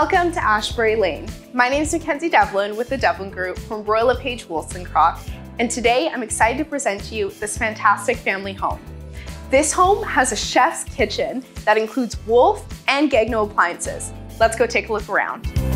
Welcome to Ashbury Lane. My name is Mackenzie Devlin with the Devlin Group from Lepage Wolstencroft, and today I'm excited to present to you this fantastic family home. This home has a chef's kitchen that includes Wolf and Gagno appliances. Let's go take a look around.